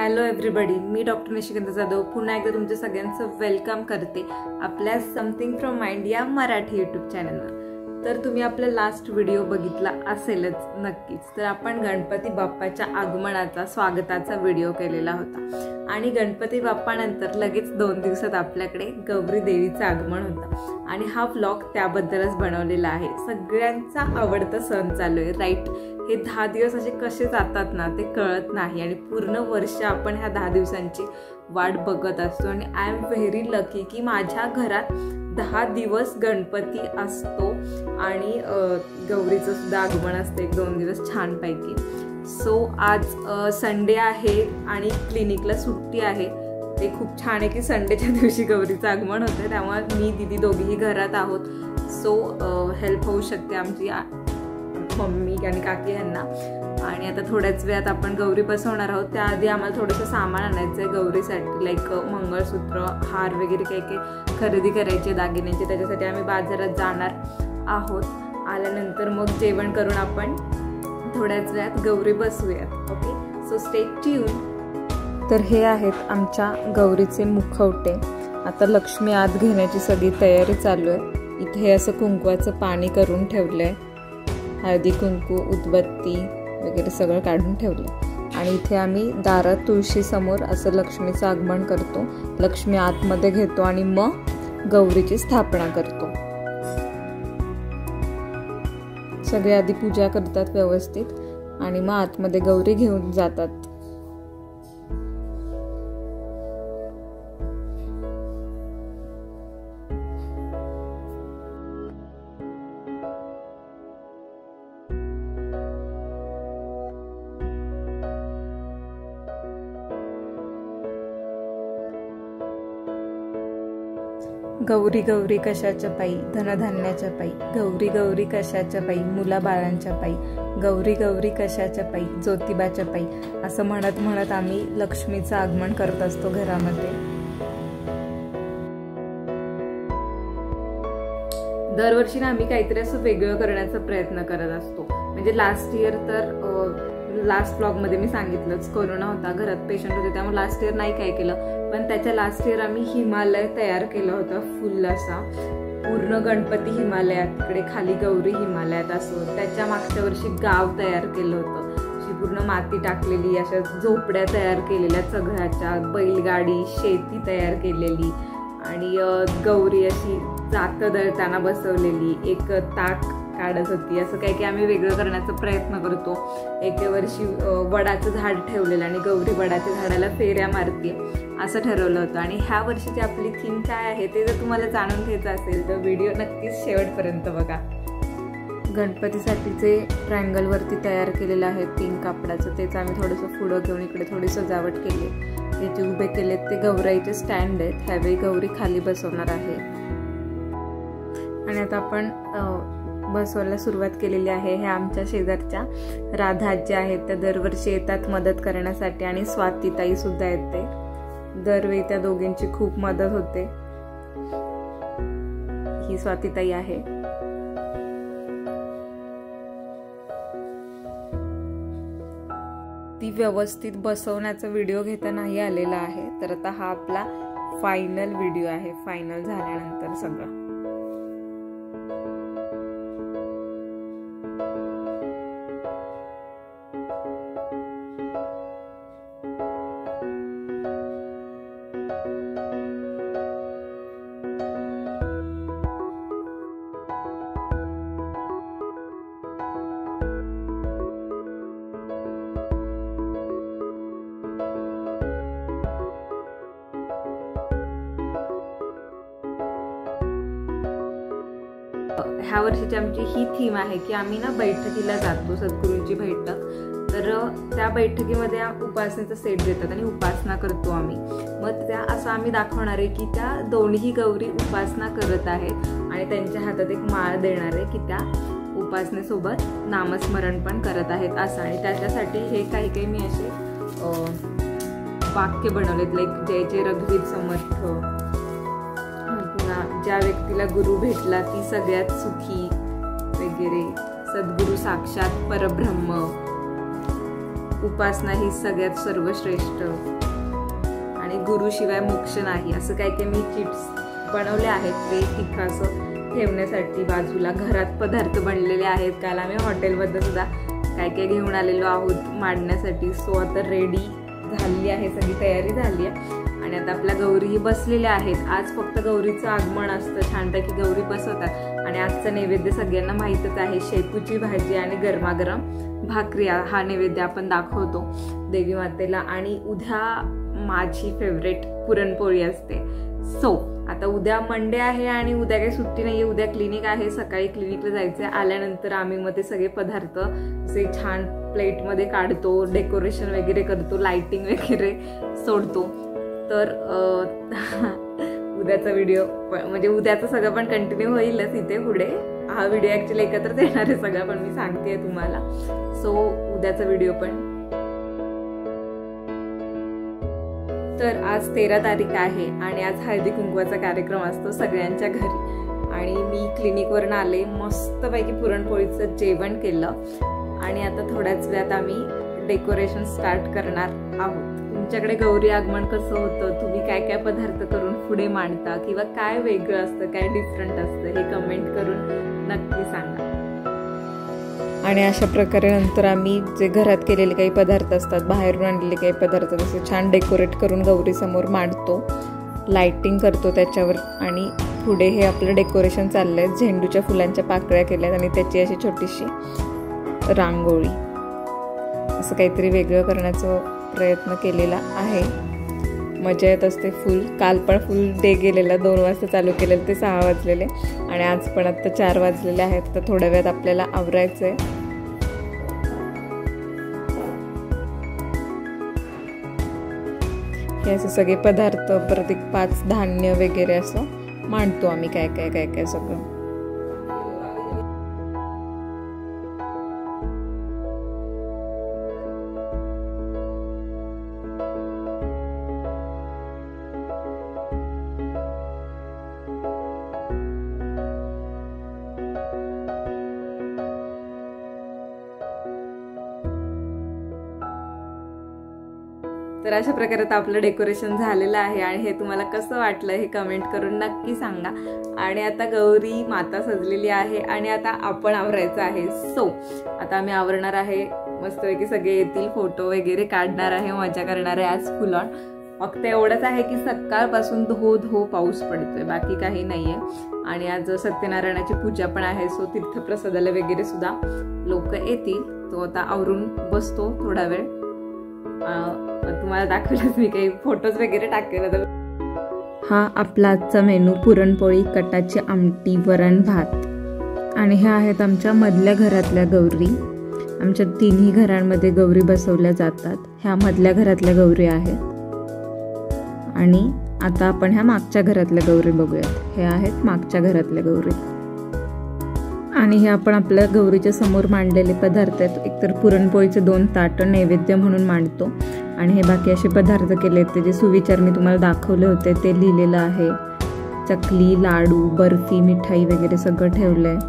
Hello everybody, मी doctor Nishikant Jadhav पुन्हा एकदा तुमच्या सगळ्यांचं वेलकम करते आपल्या समथिंग फ्रॉम माइंड या मराठी यूट्यूब चॅनलवर। तर तुम्ही आपला लास्ट व्हिडिओ बघितला असेलच नक्कीच। तर आपण गणपती बाप्पाच्या आगमनाचा स्वागताचा व्हिडिओ केलेला होता आणि गणपती बाप्पानंतर लगेच 2 दिवसात आपल्याकडे गौरी देवीचं आगमन होतं आणि हा व्लॉग त्याबद्दलच बनवलेला आहे। सगळ्यांचा आवडता सण चालू आहे राईट। हे 10 दिवस असे कसे जातात ना ते कळत नाही आणि पूर्ण वर्ष आपण ह्या 10 दिवसांची वाट बघत असतो आणि आय एम व्हेरी लकी की माझ्या घरात 10 दिवस गणपती असतो आणि गौरीचं सुद्धा आगमन असते 1-2 दिवस छानपैकी। सो आज संडे आहे आणि क्लिनिकला सुट्टी आहे। ते खूप छान आहे की संडेच्या दिवशी गौरीचं आगमन होतं, त्यामुळे मी दीदी दोघीही घरात आहोत। सो हेल्प होऊ शकते आमची मम्मी आणि काकी यांना। आणि आता थोड्याच वेळात आपण गौरी बसवणार आहोत। त्याआधी आम्हाला थोडंसं सामान आणायचं आहे गौरीसाठी, लाईक मंगळसूत्र, हार वगैरे काही खरेदी करायचे दागिन्यांचे, त्याच्यासाठी आम्ही बाजारात जाणार आहोत। आल्यानंतर मग जेवण करून आपण थोड्याच वेळात गौरी बसवूयात। Okay, so stay tune. तर हे आहेत आमच्या गौरीचे मुखवटे। आता लक्ष्मी आत घेण्याची सगळी तयारी चालू आहे। इथे असं कुंकवाचं पाणी करून ठेवलंय, हळदी कुंकू उदबत्ती वगैरे सगळं काढून ठेवलं आणि इथे आम्ही दारात तुळशी समोर असं लक्ष्मीचं आगमन करतो। लक्ष्मी आतमध्ये घेतो आणि मग गौरीची स्थापना करतो। सगळे आधी पूजा करतात व्यवस्थित आणि मग आतमध्ये गौरी घेऊन जातात। गौरी गौरी कशाच्या पायी, धनधान्याच्या पायी, गौरी गौरी कशाच्या पायी, मुलाबाळांच्या पायी, गौरी गौरी कशाच्या पायी, ज्योतिबाच्या पायी, असं म्हणत म्हणत आम्ही लक्ष्मीचं आगमन करत असतो घरामध्ये। दरवर्षी ना आम्ही काहीतरी असं वेगळं करण्याचा प्रयत्न करत असतो। म्हणजे लास्ट इयर तर लास्ट ब्लॉग मध्ये मी सांगितलंच, कोरोना होता, घरात पेशंट होते, त्यामुळे लास्ट इयर नाही काय केलं। पण त्याच्या लास्ट इयर आम्ही हिमालय तयार केलं होतं, फुल असा पूर्ण गणपती हिमालयात, तिकडे खाली गौरी हिमालयात असो। त्याच्या मागच्या वर्षी गाव तयार केलं होतं, अशी पूर्ण माती टाकलेली, अशा झोपड्या तयार केलेल्या सगळ्याच्या, बैलगाडी शेती तयार केलेली आणि गौरी अशी जात दळताना बसवलेली, एक ताक काढत होती। असं काही आम्ही वेगळं करण्याचा प्रयत्न करतो। एक वर्षी वडाचं झाड ठेवलेलं आणि गौरी वडाच्या झाडाला फेऱ्या मारते असं ठरवलं होतं। आणि ह्या वर्षीची आपली थीम काय आहे ते जर तुम्हाला जाणून घ्यायचं असेल तर व्हिडिओ नक्कीच शेवटपर्यंत बघा। गणपतीसाठी जे ट्रायंगलवरती तयार केलेलं आहे 3 कापडाचं, तेच आम्ही थोडंसं पुढं घेऊन इकडे थोडी सजावट केली। ते जे उभे केलेत ते गौराईचे स्टँड आहेत, ह्यावेळी गौरी खाली बसवणार आहे। आणि आता आपण बसवायला सुरुवात केलेली आहे। हे आमच्या शेजारच्या राधा ज्या आहेत त्या दरवर्षी येतात मदत करण्यासाठी आणि स्वातीताई सुद्धा येते। दरवेळी त्या दोघींची खूप मदत होते। ही स्वातीताई आहे। ती व्यवस्थित बसवण्याचा व्हिडिओ घेता नाही आलेला आहे, तर आता हा आपला फायनल व्हिडिओ आहे, फायनल झाल्यानंतर सगळं। ह्या वर्षीची आमची ही थीम आहे की आम्ही ना बैठकीला जातो, सद्गुरूंची बैठक। तर त्या बैठकीमध्ये उपासनेचा सेट देतात आणि उपासना करतो आम्ही। मग त्या असं आम्ही दाखवणार आहे की त्या दोन्ही गौरी उपासना करत आहेत आणि त्यांच्या हातात एक माळ देणार आहे की त्या उपासनेसोबत नामस्मरण पण करत आहेत असं। आणि त्याच्यासाठी हे काही मी असे वाक्य बनवलेत, लाईक जय जय रघुवीर समर्थ, ज्या व्यक्तीला गुरु भेटला ती सगळ्यात सुखी वगैरे, सद्गुरु साक्षात परब्रह्म, उपासना ही सगळ्यात सर्वश्रेष्ठ आणि गुरुशिवाय मोक्ष नाही, असं काही काही मी चिट्स बनवले आहेत ते तिथं असं ठेवण्यासाठी बाजूला. घरात पदार्थ बनलेले आहेत, काल आम्ही हॉटेलमध्ये सुद्धा काय काय घेऊन आलेलो आहोत मांडण्यासाठी. सो आता रेडी झाली आहे, सगळी तयारी झाली आहे आणि आता आपल्या गौरीही बसलेल्या आहेत. आज फक्त गौरीचं आगमन असतं, छानपैकी गौरी बसवतात आणि आजचा नैवेद्य सगळ्यांना माहीतच आहे, शेपूची भाजी आणि गरमागरम भाकरी हा नैवेद्य आपण दाखवतो देवी मातेला. आणि उद्या माझी फेवरेट पुरणपोळी असते. सो आता उद्या मंडे आहे आणि उद्या काही सुट्टी नाही आहे, उद्या क्लिनिक आहे, सकाळी क्लिनिकला जायचं आहे. आल्यानंतर आम्ही मग ते सगळे पदार्थ असे छान प्लेटमध्ये काढतो, डेकोरेशन वगैरे करतो, लाइटिंग वगैरे सोडतो. तर उद्याचा व्हिडिओ म्हणजे उद्याचं सगळं पण कंटिन्यू होईलच इथे पुढे. हा व्हिडिओ ॲक्च्युली एकत्रच येणार आहे सगळं, पण मी सांगते तुम्हाला. सो उद्याचा व्हिडिओ पण. तर आज 13 तारीख आहे आणि आज हळदी कुंकवाचा कार्यक्रम असतो सगळ्यांच्या घरी आणि मी क्लिनिकवरून आले, मस्तपैकी पुरणपोळीचं जेवण केलं आणि आता थोड्याच वेळात आम्ही डेकोरेशन स्टार्ट करणार आहोत. तुमच्याकडे गौरी आगमन कसं होतं, तुम्ही काय काय पदार्थ करून पुढे मांडता किंवा काय वेगळं असतं, काय डिफरंट असतं, हे कमेंट करून नक्की सांगा. आणि अशा प्रकारे नंतर आम्ही जे घरात केलेले काही पदार्थ असतात, बाहेरून आणलेले काही पदार्थ तसे छान डेकोरेट करून गौरीसमोर मांडतो, लाइटिंग करतो त्याच्यावर आणि पुढे हे आपलं डेकोरेशन चाललं आहे. झेंडूच्या फुलांच्या पाकळ्या केल्यात आणि त्याची अशी छोटीशी रांगोळी, असं काहीतरी वेगळं करण्याचा प्रयत्न केलेला आहे. मजा येत असते फुल. काल पण फुल डे गेलेला, 2 वाजता चालू केलेलं ते 6 वाजलेले आणि आज पण आत्ता 4 वाजलेले आहेत. तर थोड्या वेळात आपल्याला आवरायचं आहे. हे असे सगळे पदार्थ परत एक 5 धान्य वगैरे असं मांडतो आम्ही, काय काय काय काय सगळं. तर अशा प्रकारे आता आपलं डेकोरेशन झालेलं आहे आणि हे तुम्हाला कसं वाटलं हे कमेंट करून नक्की सांगा. आणि आता गौरी माता सजलेली आहे आणि आता आपण आवरायचं आहे. सो आता आम्ही आवरणार आहे, मस्तपैकी सगळे येतील, फोटो वगैरे काढणार आहे, मजा करणार आहे. आज फुल ऑन. फक्त एवढंच आहे की सकाळपासून धो पाऊस पडतोय, बाकी काही नाहीये. आणि आज सत्यनारायणाची पूजा पण आहे, सो तीर्थप्रसादाला वगैरे सुद्धा लोक येतील. तो आता आवरून बसतो थोडा वेळ. तुम्हाला दाखवलंच मी, काही फोटोज वगैरे टाकले. हा आपला आजचा मेनू, पुरणपोळी, कटाची आमटी, वरण भात. आणि ह्या आहेत आमच्या मधल्या घरातल्या गौरी. आमच्या 3ही घरांमध्ये गौरी बसवल्या जातात. ह्या मधल्या घरातल्या गौरी आहेत. आणि आता आपण ह्या मागच्या घरातल्या गौरी बघूयात. हे आहेत मागच्या घरातल्या गौरी. आणि हे आपण आपल्या गौरीच्या समोर मांडलेले पदार्थ आहेत. एकतर पुरणपोळीचे 2 ताटं नैवेद्य म्हणून मांडतो आणि हे बाकी असे पदार्थ केले आहेत, ते जे सुविचार मी तुम्हाला दाखवले होते ते लिहिलेलं आहे. चकली, लाडू, बर्फी, मिठाई वगैरे सगळं ठेवलंय.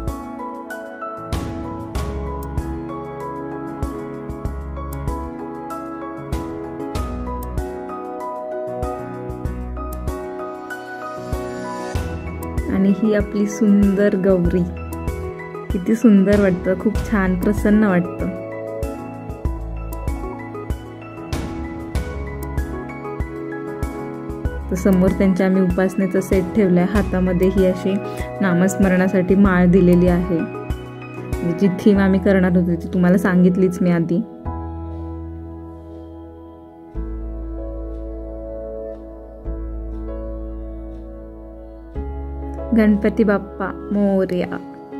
आणि ही आपली सुंदर गौरी, किती सुंदर वाटतं, खूप छान प्रसन्न वाटतं. तर समोर त्यांच्या आम्ही उपासनेचा सेट ठेवलाय. हातामध्ये ही अशी नामस्मरणासाठी माळ दिलेली आहे. जी थीम आम्ही करणार होतो ती तुम्हाला सांगितलीच मी आधी. गणपती बाप्पा मोरया.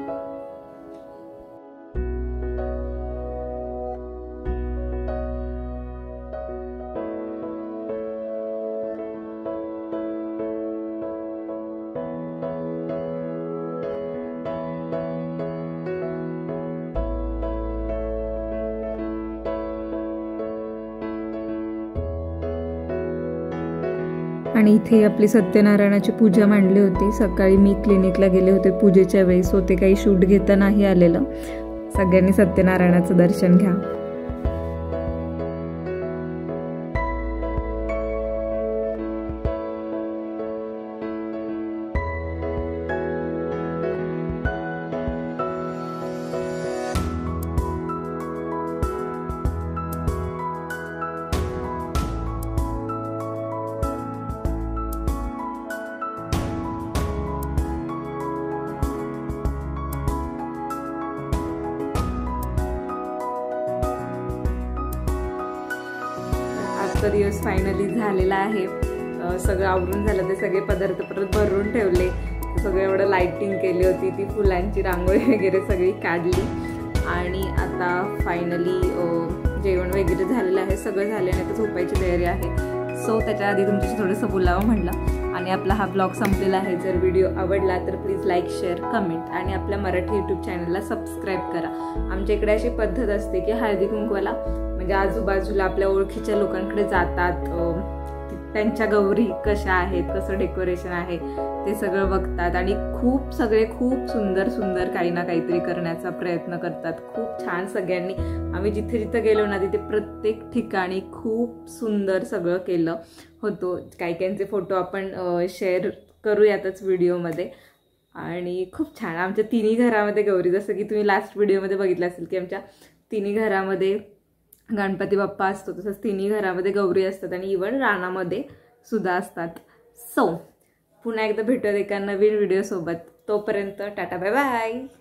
आणि इथे आपली सत्यनारायणाची पूजा मांडली होती. सकाळी मी क्लिनिकला गेले होते पूजेच्या वेळेस, होते काही शूट घेता नाही आलेलं. सगळ्यांनी सत्यनारायणाचं दर्शन घ्या. आजचा दिवस फायनली झालेला आहे. सगळं आवरून झालं, ते सगळे पदार्थ परत भरून ठेवले, सगळं एवढं लाईटिंग केली होती, ती फुलांची रांगोळी वगैरे सगळी काढली आणि आता फायनली जेवण वगैरे झालेलं आहे, सगळं झालं आणि आता झोपायची तयारी आहे. सो त्याच्या आधी तुमच्याशी थोडंसं बोलावं म्हटलं आणि आपला हा ब्लॉग संपलेला आहे. जर व्हिडिओ आवडला तर प्लीज लाईक, शेअर, कमेंट आणि आपल्या मराठी यूट्यूब चॅनलला सबस्क्राईब करा. आमच्या इकडे अशी पद्धत असते की हळदी कुंकवाला म्हणजे आजूबाजूला आपल्या ओळखीच्या लोकांकडे जातात, त्यांच्या गौरी कशा आहेत, कसं डेकोरेशन आहे ते सगळं बघतात आणि खूप सुंदर सुंदर काही ना काहीतरी करण्याचा प्रयत्न करतात. खूप छान सगळ्यांनी, आम्ही जिथे जिथे गेलो ना तिथे प्रत्येक ठिकाणी खूप सुंदर सगळं केलं होतं. काही फोटो आपण शेअर करूयातच व्हिडिओमध्ये. आणि खूप छान आमच्या तिन्ही घरामध्ये गौरी, जसं की तुम्ही लास्ट व्हिडिओमध्ये बघितलं असेल की आमच्या तिन्ही घरामध्ये गणपती बाप्पा असतो, तसंच तिन्ही घरामध्ये गौरी असतात आणि इव्हन रानामध्ये सुद्धा असतात. सो पुन्हा एकदा भेटूयात एका नवीन व्हिडिओसोबत. तोपर्यंत टाटा बाय बाय.